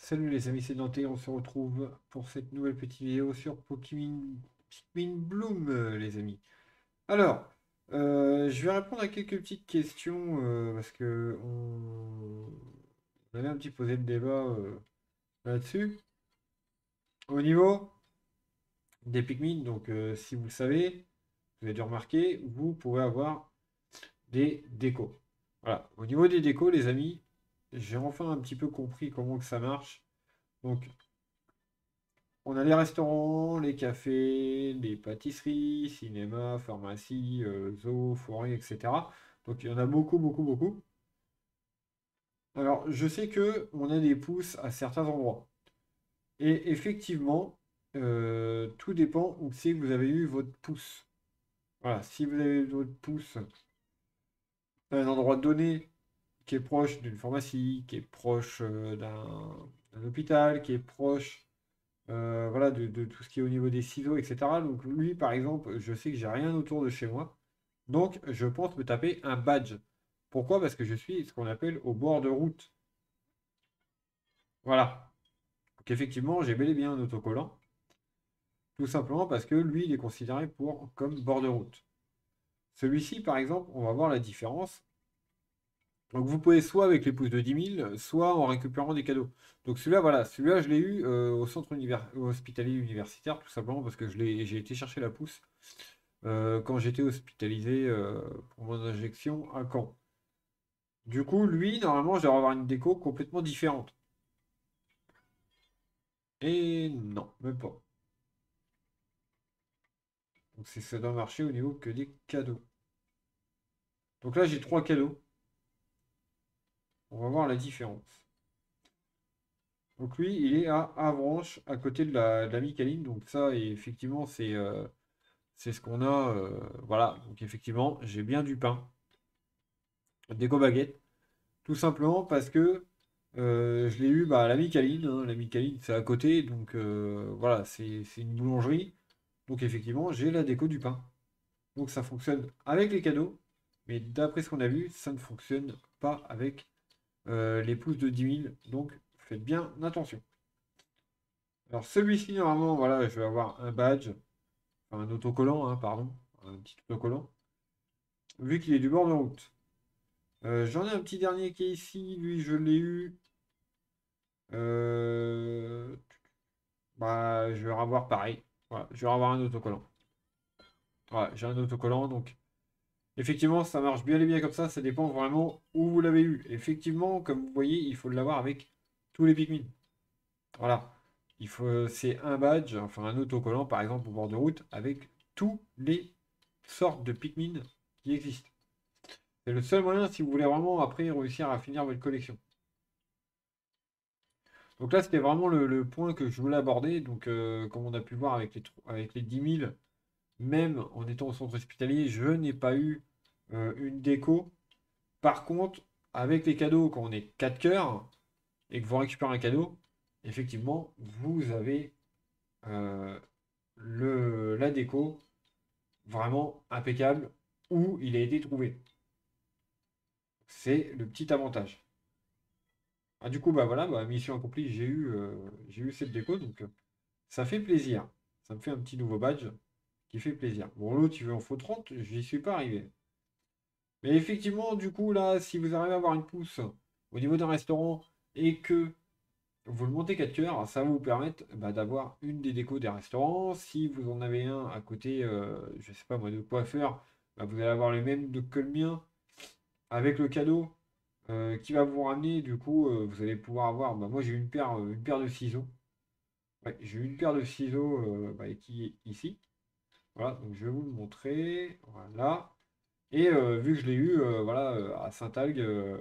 Salut les amis sédentés, on se retrouve pour cette nouvelle petite vidéo sur Pikmin Bloom, les amis. Alors, je vais répondre à quelques petites questions parce que on avait un petit posé le débat là-dessus. Au niveau des Pikmin, donc si vous le savez, vous avez dû remarquer, vous pouvez avoir des décos. Voilà, au niveau des décos, les amis, j'ai enfin un petit peu compris comment que ça marche. Donc, on a les restaurants, les cafés, les pâtisseries, cinéma, pharmacie, zoo, forêt, etc. Donc il y en a beaucoup, beaucoup, beaucoup. Alors je sais que on a des pousses à certains endroits. Et effectivement, tout dépend où c'est que vous avez eu votre pouce. Voilà, si vous avez eu votre pouce à un endroit donné qui est proche d'une pharmacie, qui est proche d'un hôpital, qui est proche voilà, de tout ce qui est au niveau des ciseaux, etc. Donc lui, par exemple, je sais que j'ai rien autour de chez moi. Donc je pense me taper un badge. Pourquoi? Parce que je suis ce qu'on appelle au bord de route. Voilà. Donc effectivement, j'ai bel et bien un autocollant. Tout simplement parce que lui, il est considéré comme bord de route. Celui-ci, par exemple, on va voir la différence. Donc vous pouvez soit avec les pouces de 10 000, soit en récupérant des cadeaux. Donc celui-là, voilà, celui-là, je l'ai eu au centre hospitalier universitaire, tout simplement parce que j'ai été chercher la pousse quand j'étais hospitalisé pour mon injection à Caen. Du coup, lui, normalement, je devrais avoir une déco complètement différente. Et non, même pas. Donc ça doit marcher au niveau que des cadeaux. Donc là, j'ai trois cadeaux. On va voir la différence. Donc lui, il est à Avranches, à côté de la Micaline. Donc ça, et effectivement, c'est ce qu'on a. Voilà. Donc effectivement, j'ai bien du pain. Déco baguette. Tout simplement parce que je l'ai eu bah, à la Micaline, hein. La Micaline, c'est à côté. Donc voilà, c'est une boulangerie. Donc effectivement, j'ai la déco du pain. Donc ça fonctionne avec les cadeaux. Mais d'après ce qu'on a vu, ça ne fonctionne pas avec les pouces de 10 000. Donc faites bien attention. Alors celui-ci, normalement, voilà, je vais avoir un badge, enfin, un autocollant, hein, pardon, un petit autocollant, vu qu'il est du bord de route. J'en ai un petit dernier qui est ici, lui je l'ai eu. Euh, Bah, je vais avoir pareil. Voilà, je vais avoir un autocollant. Voilà, j'ai un autocollant, donc effectivement, ça marche bien et bien comme ça dépend vraiment où vous l'avez eu. Effectivement, comme vous voyez, il faut l'avoir avec tous les Pikmin. Voilà. C'est un badge, enfin un autocollant par exemple au bord de route, avec tous les sortes de Pikmin qui existent. C'est le seul moyen si vous voulez vraiment après réussir à finir votre collection. Donc là, c'était vraiment le point que je voulais aborder. Donc, comme on a pu le voir avec les 10 000, même en étant au centre hospitalier, je n'ai pas eu une déco. Par contre, avec les cadeaux, quand on est 4 cœurs et que vous récupérez un cadeau, effectivement, vous avez euh, la déco vraiment impeccable où il a été trouvé. C'est le petit avantage. Ah, du coup, bah voilà, bah, mission accomplie, j'ai eu cette déco, donc ça fait plaisir. Ça me fait un petit nouveau badge qui fait plaisir. Bon, l'autre, il veut en faut 30, j'y suis pas arrivé. Mais effectivement, du coup, là, si vous arrivez à avoir une pousse au niveau d'un restaurant et que vous le montez 4 cœurs, ça va vous permettre bah, d'avoir une des décos des restaurants. Si vous en avez un à côté, je sais pas moi, de coiffeur, bah, vous allez avoir les mêmes que le mien avec le cadeau qui va vous ramener. Du coup, vous allez pouvoir avoir. Bah, moi, j'ai une paire de ciseaux. Ouais, j'ai une paire de ciseaux bah, qui est ici. Voilà, donc je vais vous le montrer. Voilà. Et vu que je l'ai eu voilà, à Saint-Algue,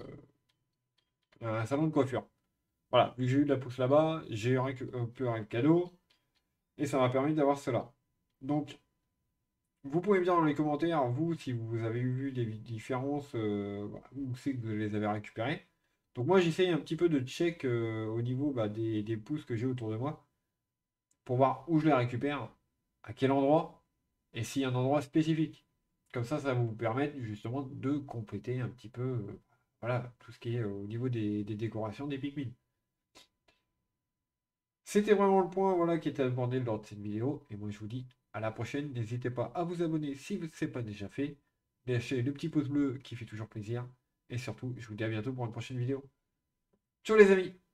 un salon de coiffure. Voilà, vu que j'ai eu de la pousse là-bas, j'ai récupéré le cadeau et ça m'a permis d'avoir cela. Donc, vous pouvez me dire dans les commentaires, vous, si vous avez vu des différences, voilà, où c'est que vous les avez récupérées. Donc, moi, j'essaye un petit peu de check au niveau bah, des pouces que j'ai autour de moi pour voir où je les récupère, à quel endroit et s'il y a un endroit spécifique. Comme ça va vous permettre justement de compléter un petit peu voilà, tout ce qui est au niveau des décorations des Pikmin. C'était vraiment le point voilà, qui était abordé lors de cette vidéo. Et moi, je vous dis à la prochaine. N'hésitez pas à vous abonner si ce n'est pas déjà fait. Lâchez le petit pouce bleu qui fait toujours plaisir. Et surtout, je vous dis à bientôt pour une prochaine vidéo. Ciao les amis!